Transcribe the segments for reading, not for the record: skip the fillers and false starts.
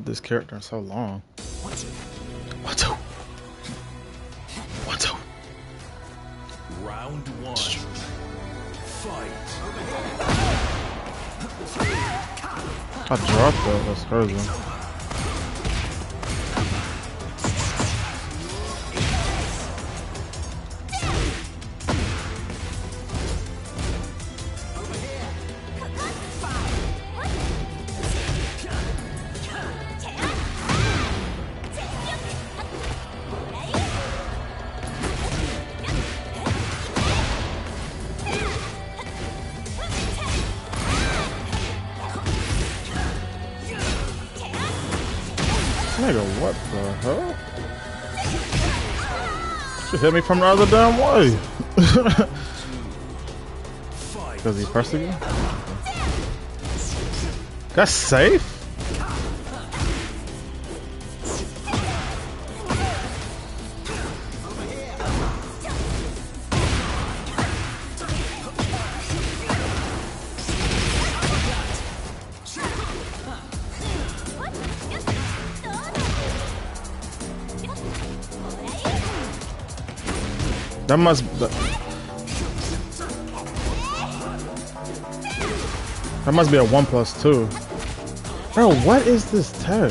this character in so long. What's up? Round one. Fight. I dropped that. That's crazy. Nigga, what the hell? She hit me from the other damn way. Does he press again? That's safe? That must be a 1+2. Bro, what is this tech?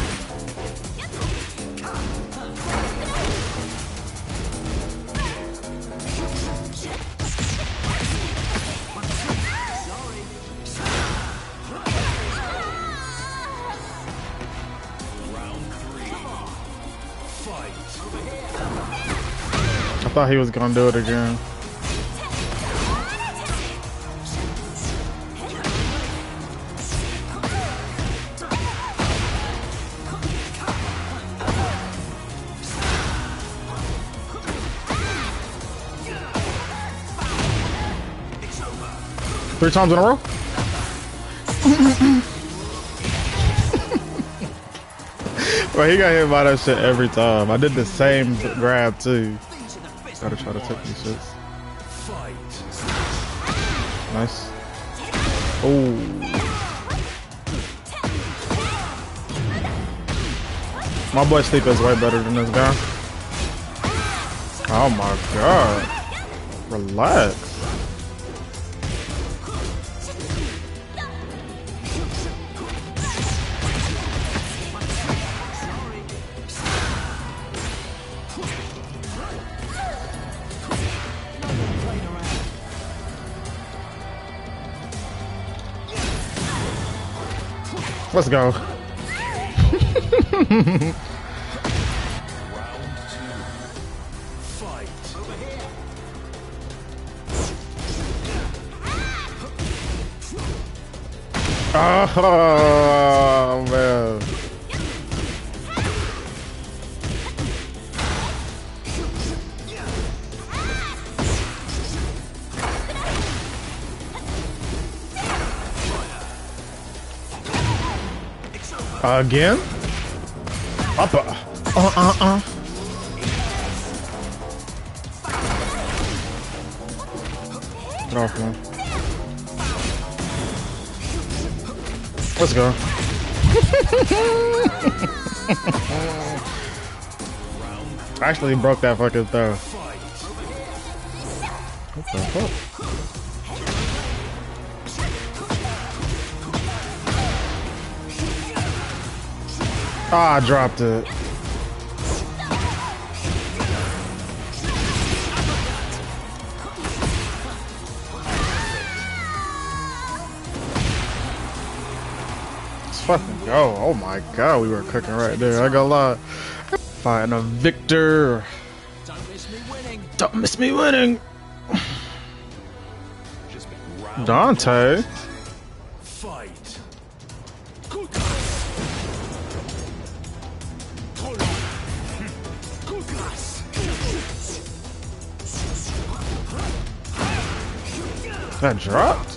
I thought he was gonna do it again. Three times in a row? Bro, he got hit by that shit every time. I did the same grab too. Gotta try to take these shits. Nice. Oh. My boy sleep is way better than this guy. Oh my god. Relax. Let's go. Round two. Fight. Oh man. Again? Upper. Get off, man. Let's go. I actually broke that fucking throw. What the fuck? Ah, I dropped it. Let's fucking go. Oh my god, we were cooking right there. I got a lot. Fighting a victor. Don't miss me winning. Don't miss me winning. Dante. Fight. That dropped?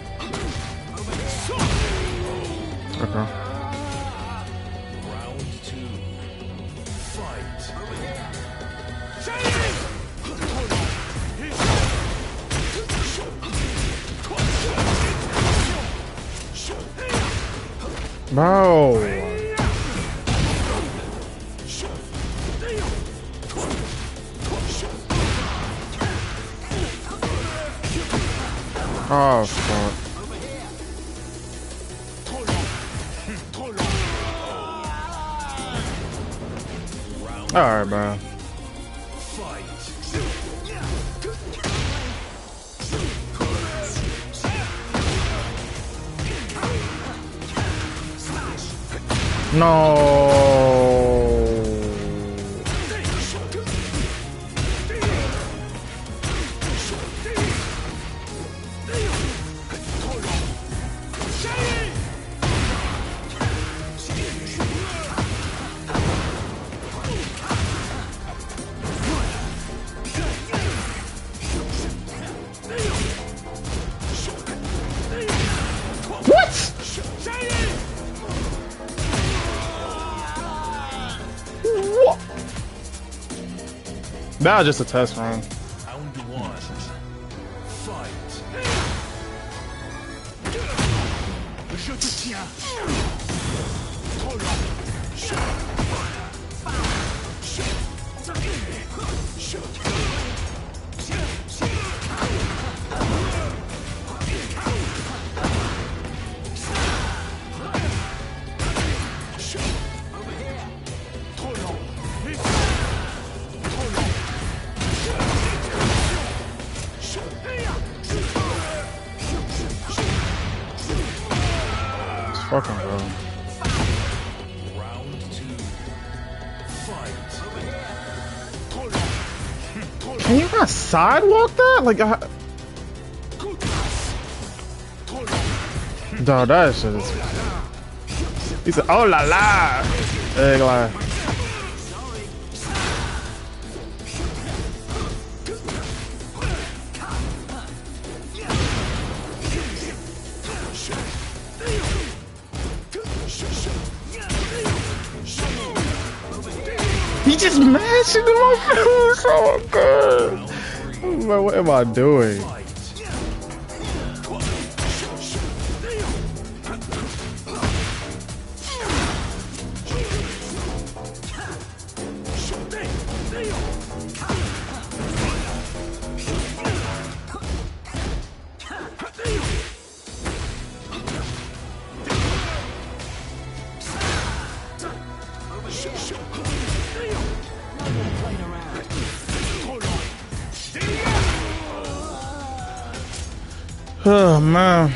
Round two. Bro. Oh, fuck. Alright, bro. No. That was just a test run. Round one. Fight. Je te tiens. Trop long. Fucking bro. Round two. Fight. Can you not sidewalk that? Like, dog, that shit is. He said, "Oh la la." Egg lie. He just mashing in my face. Oh god. Man, what am I doing? Oh man.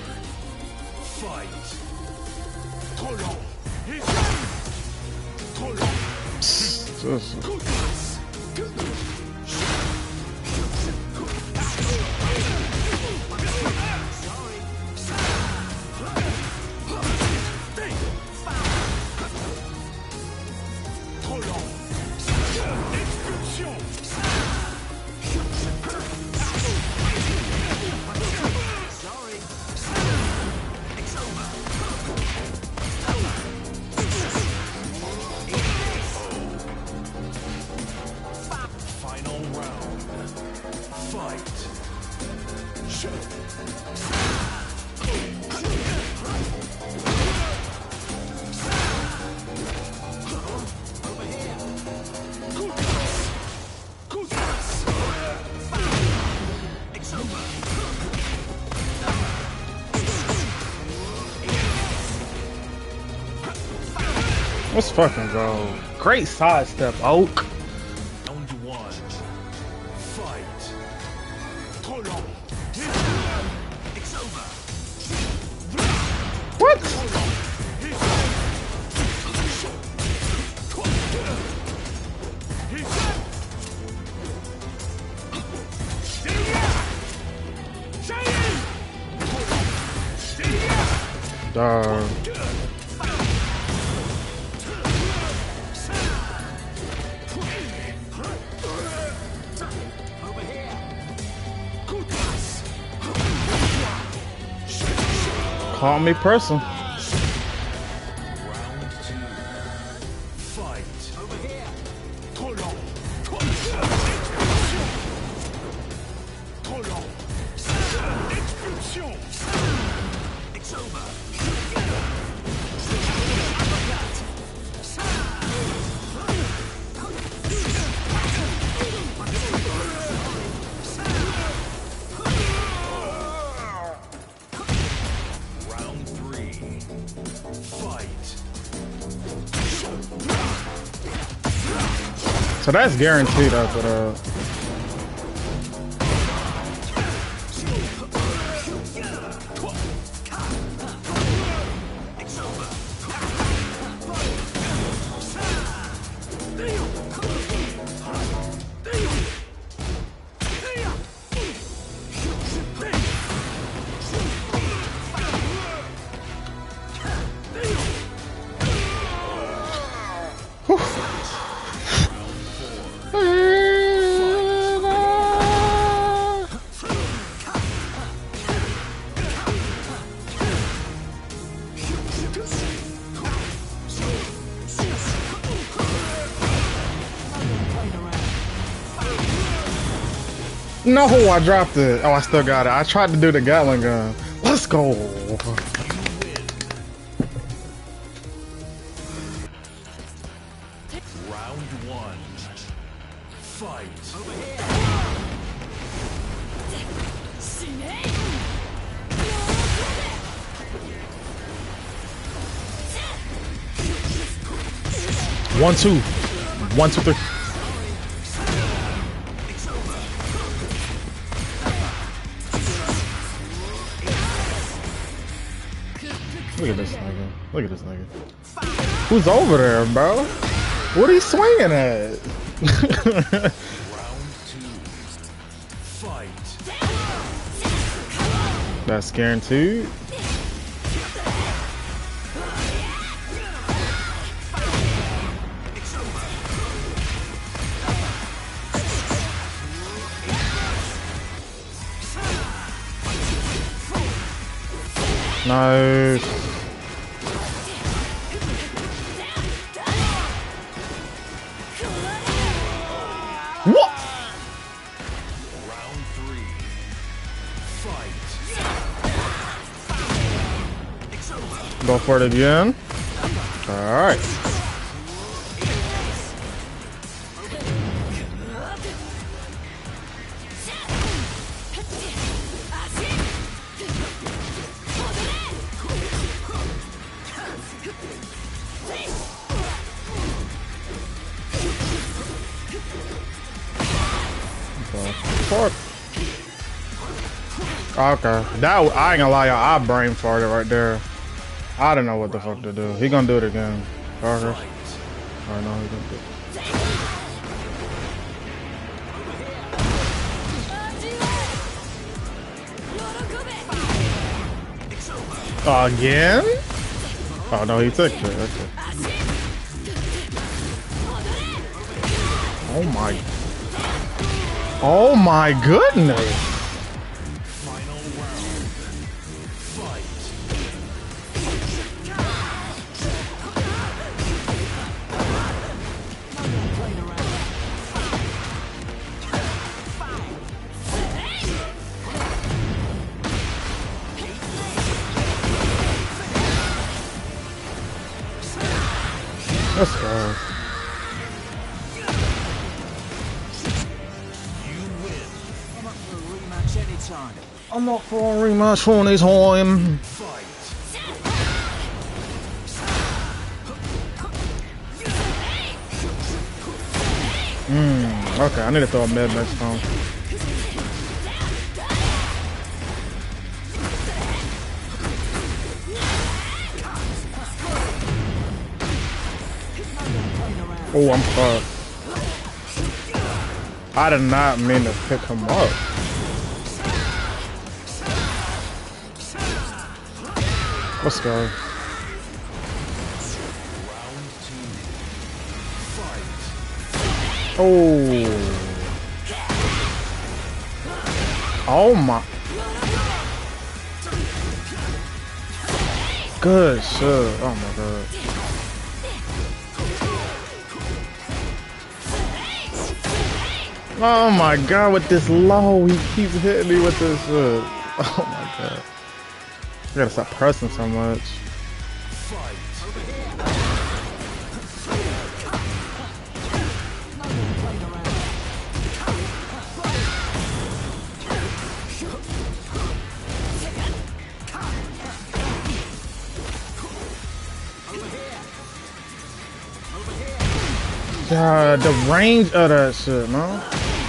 Let's fucking go. Great sidestep, Oak. Round one. Fight. It's over. What? Dog. Call me person. Round two. Fight. Over here. Trop long. Trop long. Expulsion. It's over. So that's guaranteed after that. No, I dropped it. Oh, I still got it. I tried to do the Gatling gun. Let's go. Round one. Fight. One, two. 1, 2, 3. Look at this nigga. Look at this nigga. Who's over there, bro? What are you swinging at? Round two. Fight. That's guaranteed. Nice. What? Round three. Fight. Go for it again. All right. Fuck. Okay, that I ain't gonna lie, y'all. I brain farted right there. I don't know what the fuck to do. He gonna do it again. Parker. I know he gonna do it. Again? Oh no, he took it. Okay. Oh my. Oh my goodness. Final round. Fight. Let's go. I'm up for a rematch for this time. Okay, I need to throw a mid next time. Oh, I'm fucked. I did not mean to pick him up. Let's go. Oh. Oh my. Good shit. Oh my god. Oh my god, with this low, he keeps hitting me with this shit. Oh my god. I gotta stop pressing so much. God, the range of that shit, man.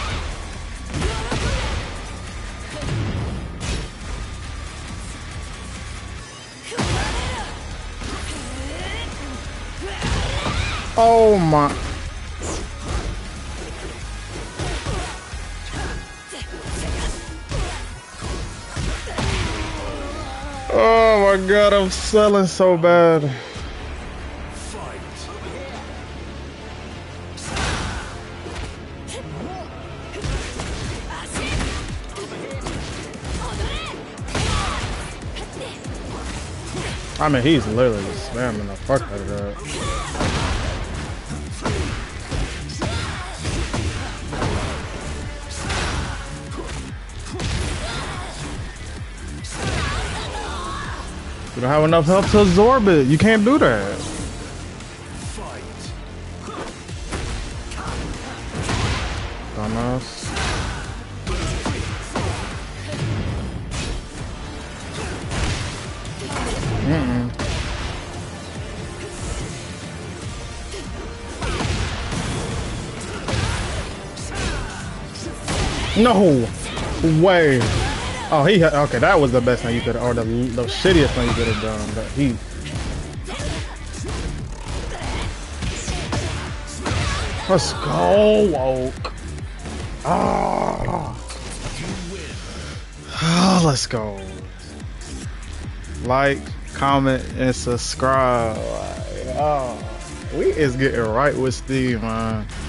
Oh my. Oh my god, I'm selling so bad. I mean, he's literally spamming the fuck out of that. You don't have enough health to absorb it. You can't do that. Dumbass. No way. Oh, he had, okay. That was the best thing you could, or the shittiest thing you could have done. But he. Let's go, woke. Oh, let's go. Like, comment, and subscribe. Oh, we is getting right with Steve, man.